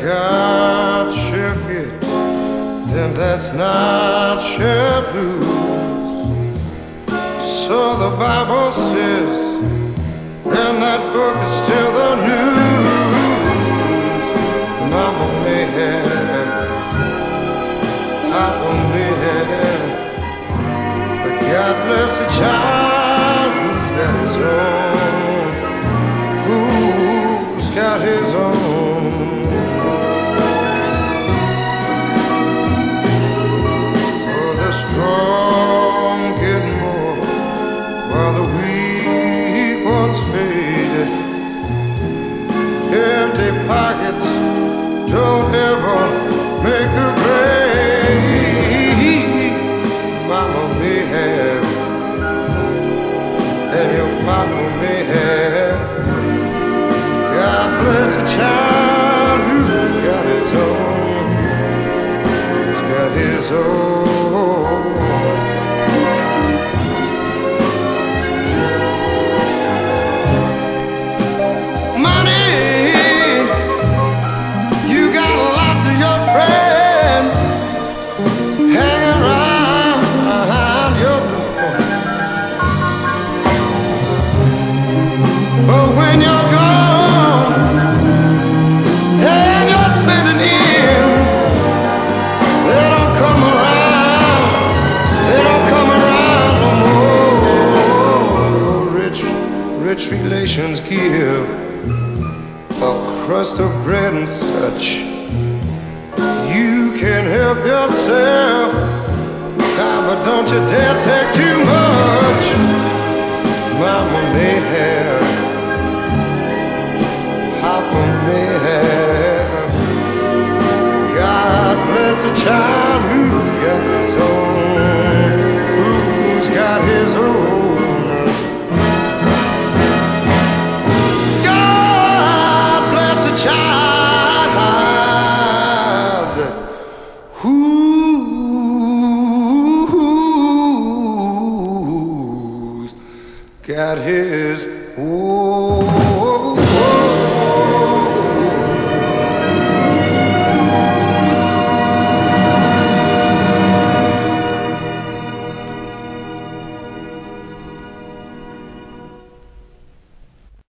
got shared it, then that's not shared blues. So the Bible says, and that book is still the news. Mama may have, Papa may have, but God bless the child who's got his own, who's got his own. Oh, the strong get more while the weak ones fade. Empty pockets don't ever make a grave. Mama may have, and your papa may have. God bless the child who's got his own, who's got his own. Relations give a crust of bread and such. You can help yourself, but don't you dare take too much. Mama may have,